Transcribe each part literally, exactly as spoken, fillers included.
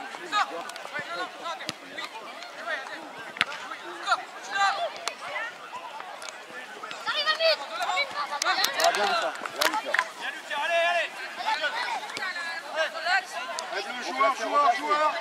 Bien vu ça. Bien Lucas, allez, allez. Aide-le, joueur, joueur, joueur.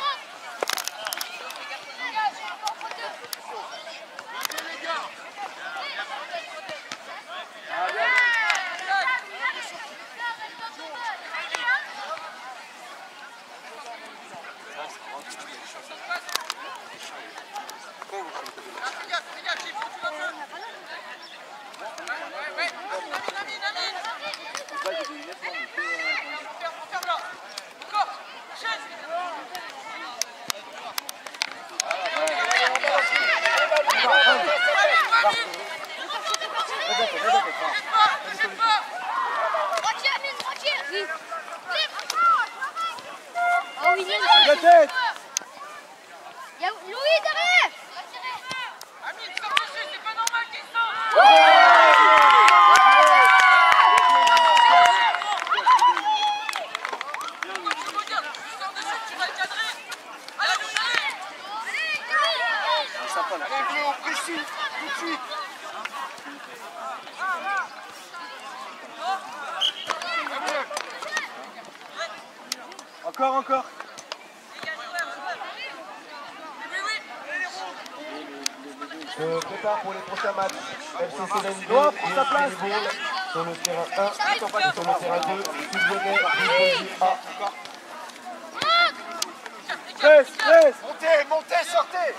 La tête. Il y a Louis derrière. Amine, sors dessus, c'est pas normal qu'il sorte. Je regarde, tu sors dessus, tu vas le cadrer. Allez, allez. Sympa là. Allez, Bleu, on précise tout de suite. Encore, encore. Se prépare pour les prochains matchs. F C Cévennes Noah, deux prends et ta place. Fribourg sur le terrain un et sur le terrain deux. Subvenez, Fribourg A. Presse, presse. Montez, montez, sortez.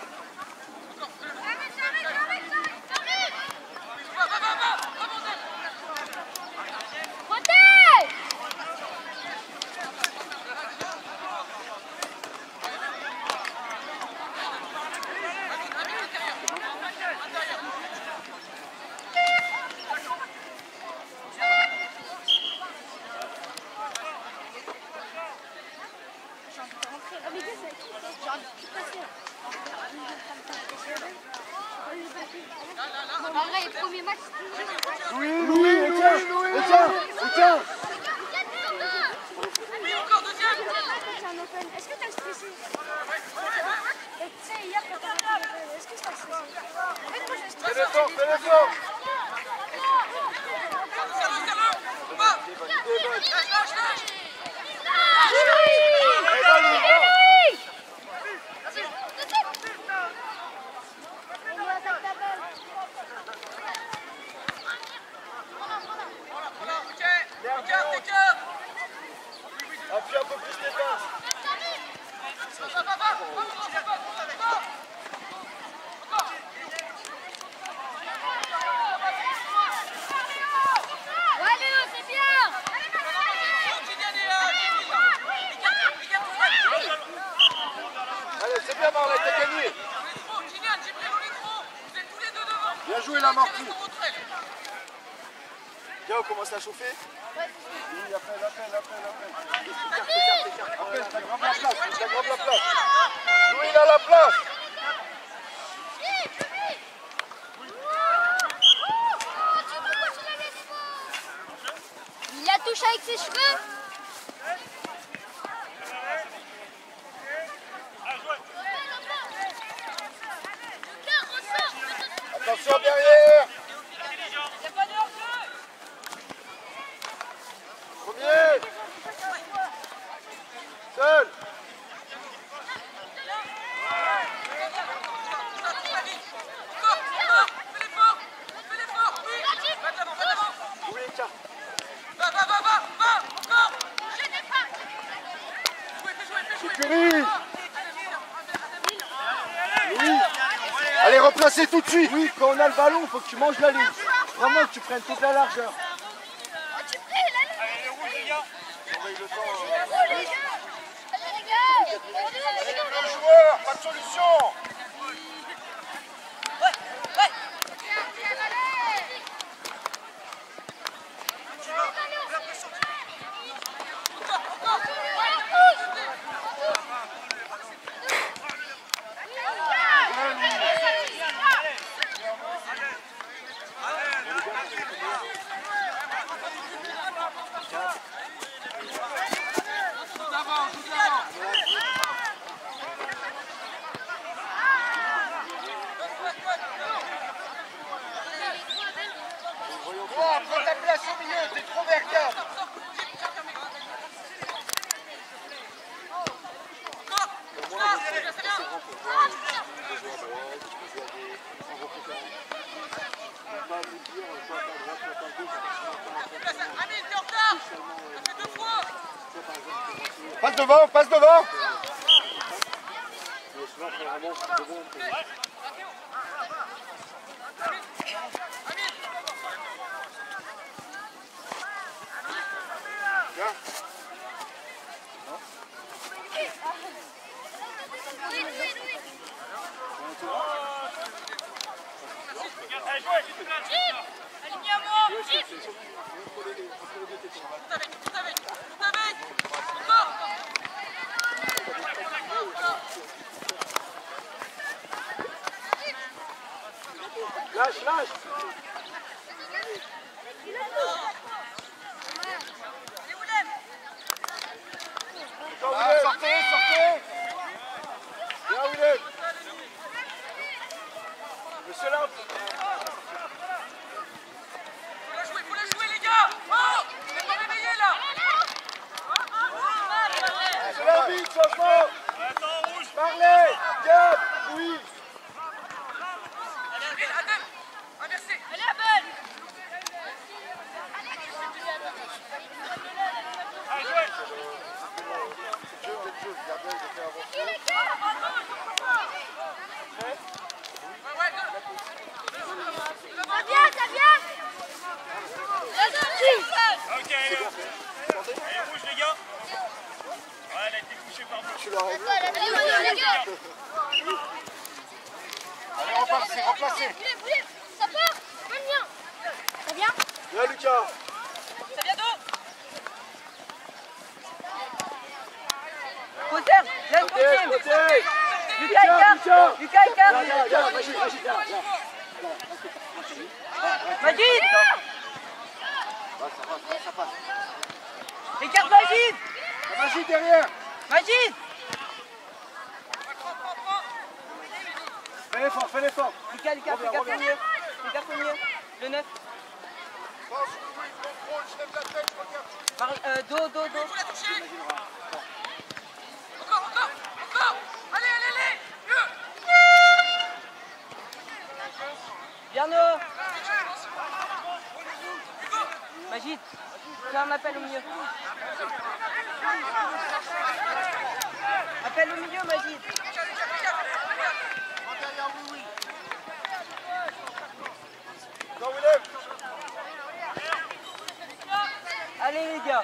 Pareil, premier match. Louis, Louis, Etienne, Etienne, Etienne. Oui, encore deuxième. Est-ce que t'as stressé? Tu sais, hier quand t'as raté le est-ce que t'as stressé? En fait, moi j'ai stressé. Fais l'effort, fais l'effort. Serre-le, serre-le. Va. Lâche, lâche, lâche. Appuie un peu plus les passes. Va, va, va, va. Ouais, Léo, c'est bien. Allez, c'est bien, Marley, t'as gagné. Bien joué, la Marty. Tiens, on commence à chauffer. Oui, après, après, après, après. Après, t'aggraves la place, t'aggraves la place. Louis, il a la place. Il la touche avec ses cheveux. Attention derrière. Premier. Seul. Oui, tiens. Va, va, va, va, va, encore. Sécurise. Oui. Allez, replacer tout de suite. Oui, quand on a le ballon, il faut que tu manges la ligne. Vraiment que tu prennes toute la largeur. Tu pries, là, Allez, rouge, les gars. Surveille le temps. oh, les gars. Allez, les gars. Allez, le joueur, pas de solution. Passe devant, passe devant. Viens. Aligné à moi. Tout avec, tout avec, tout avec. Encore. Lâche, lâche. Ah, sortez, sortez. Viens, Willem. Monsieur là. Faut la jouer, faut la jouer les gars. Oh, vous n'êtes pas réveillés là. C'est l'arbitre, changement. Parlez. Gab, oui. Allez, Adem. Inversé. Allez, Abel. Allez, jouez. Jeu, le jeu, gardien, il fait avancer. Ouais, ouais, deux. Ça vient, ça vient. Ok, allez, allez, rouge les gars. Ouais, elle a été touchée par deux. Tu l'as réglé. Allez, les gars. Allez, remplacez, remplacez. Ça part. Même bien. Ça vient. Viens, Lucas. Ça vient d'où? Côté, laisse Côté, côté. côté. Lucas Icard. Lucas Icard. Viens, viens, viens, Magid, Magid, viens, viens. Magid. Ça passe, ça passe. Écarte Magid. Magid derrière. Magid. Fais l'effort, fais l'effort. Lucas, Lucas, Reviens, Lucas, reviens. au milieu. Lucas, au milieu. Le neuf. Pense, oui, contrôle, je lève la tête, je regarde. Par, euh, dos, dos, dos. Faut la toucher. Encore, encore, encore. Allez, allez, allez. Mieux. Bien haut. Magid. Fais un appel au milieu. Appel au milieu, Magid. Derrière, oui, oui. Go, Willem. Allez, les gars.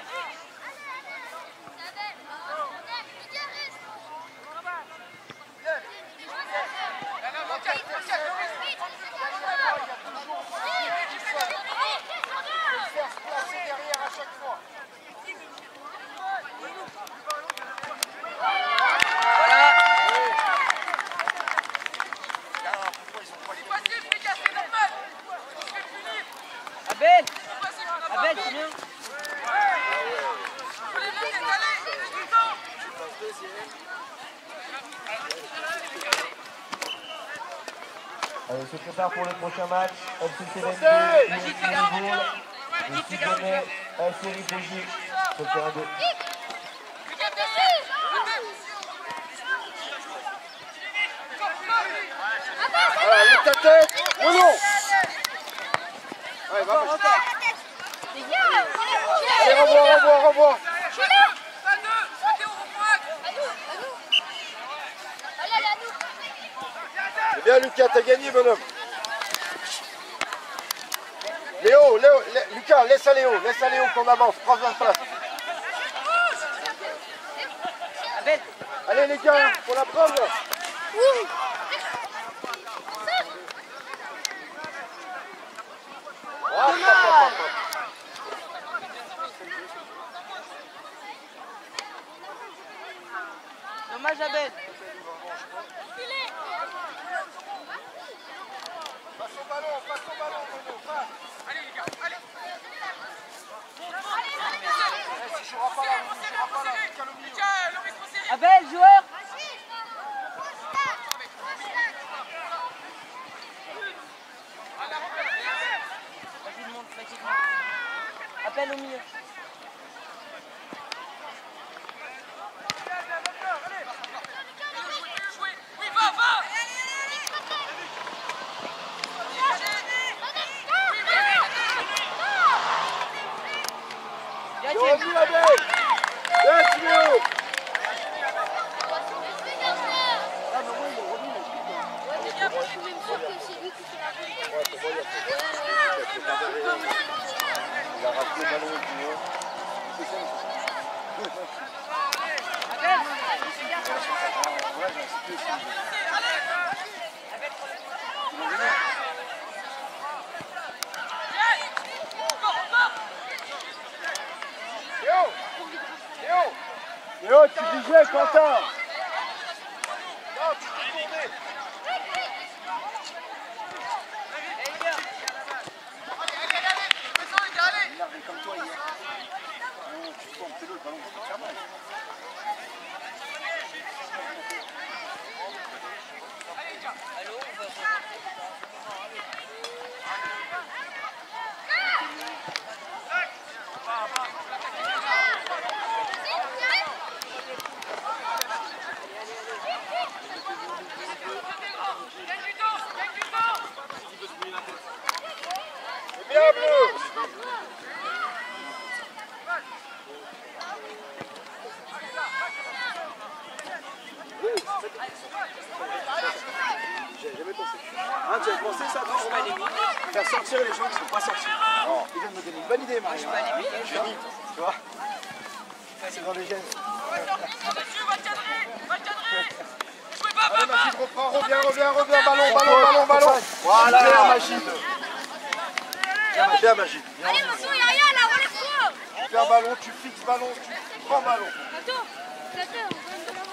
Faire se placer derrière à chaque fois. Voilà. C'est passif, les gars, c'est normal. On se fait punir. Abel. C'est passif, on a pas Abel, le c'est bien. Faut les mettre, allez, c'est tout le temps. Allez, on se prépare pour le prochain match. F C Célène Sortez. Magid, fais gaffe. Le six mai, F C Ripogy sur le terrain de Voilà, lève ta tête. Non, non. Allez, va, Magid. Allez, revois, revois, revois. Pas deux, sautez au rond-point. C'est bien, Lucas, t'as gagné, bonhomme. Léo, Léo, Lé- Lucas, laisse à Léo, laisse à Léo qu'on avance, prends la place. Abel. Allez les gars, faut la prendre là. Ah, hop, hop, hop, hop. Dommage, Abel. Passe au ballon, passe au ballon, Mono, passe. Allez, les gars, allez. Eh, tu joueras pas là, tu joueras pas là, tu cales au milieu. Tiens, le mec serré. Abel, joueur. Magid monte, Magid monte. Appel au milieu. Oui, va, va. Bien, Bien Thierry. vu, Abel. Bien, Léo. pied aussi. Léo Léo Léo, tu disais, Quentin. Non, tu t'es tourné. Il a comme toi hier. Non, tu tournes, fais-le, le ballon. Bien bleu. J'ai jamais pensé. Ah, tu as pensé ça, toi? Faire sortir les gens qui ne sont pas sortis. Non, il vient de me donner une bonne idée, Marie. Génie, tu vois? C'est dans les gènes. Allez, Magid, reprends, reviens, reviens, reviens, ballon, ballon, ballon, ballon. Voilà, bien, Magid. Bien, Magid. Allez, Massou, y'a rien là, on les fout. Tu fais un ballon, tu fixes ballon, tu prends ballon. Attends, attends, on va me donner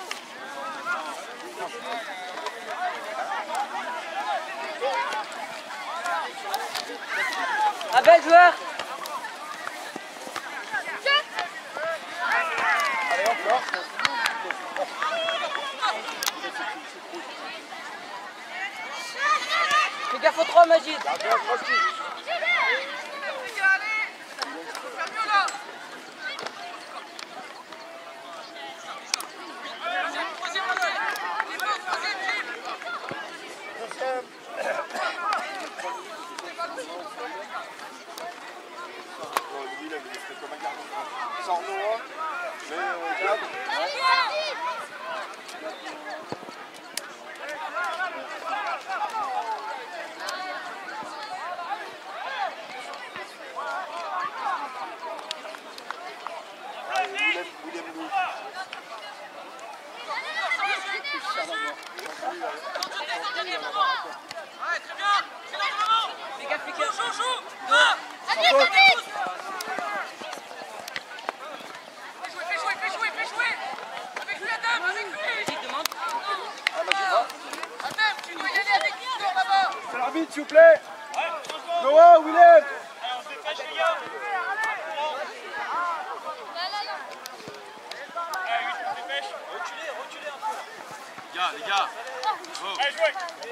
Ah bel joueur. Allez, encore. Fais gaffe aux trois, Magid. Bien, bien, tranquille. Sors Noah, mais euh, Gab. Allez, William, William Louis. Ouais, très bien. C'est là, devant. Fais gaffe, fais gaffe. Joue, joue. Ah. Allez, allez. Fais jouer, fais jouer, fais jouer, fais jouer. Avec lui, Adam, avec lui. Magid demande. Ah, Magid, va. Adam, tu dois y aller avec Victor là-bas. C'est l'arbitre, s'il vous plaît. Noah, Willem. Allez, on se dépêche, les gars. Allez, vite, on se dépêche. Reculez, reculez un peu. Les gars, les gars. Allez, jouez.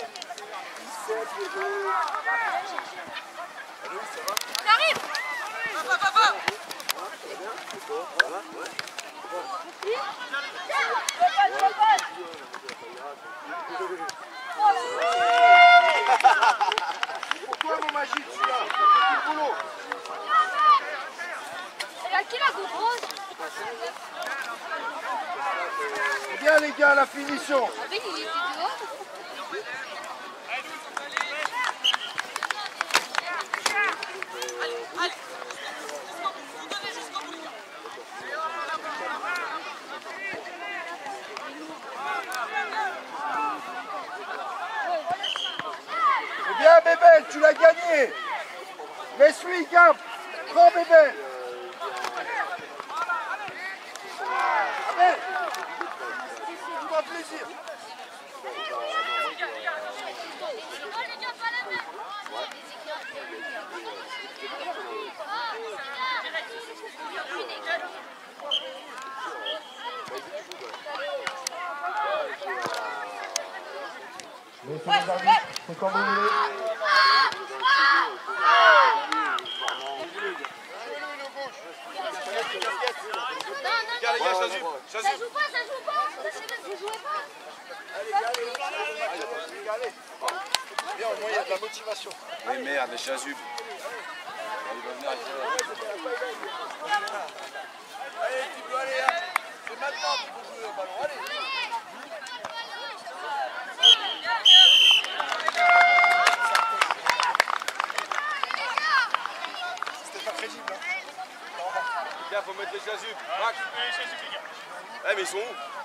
J'arrive. Va, va, va, va. Pourquoi mon Magid, celui-là? Du boulot. Elle a qui la goutte rose? Bien, les gars, la finition. Ah ben, il était dehors. Allez. Vous donnez jusqu'au bout, les gars. Eh bien, Bébel, tu l'as gagné. Laisse-lui, Gab. Prends Bébel. Abel. Fais-moi plaisir. Laissez les arbitres, c'est comme vous voulez. Regarde, les gars, ça joue. Ça joue pas, ça joue pas. Vous jouez pas. Bien, au moins, il y a de la motivation. Mais merde, les chasubles. Il va venir avec Allez, tu peux aller, hein. C'est maintenant qu'il faut jouer au ballon. Allez. C'était pas crédible, hein. Les gars, faut mettre les chasubles. Ah, tu peux les chasubles, les gars. Eh, mais ils sont où?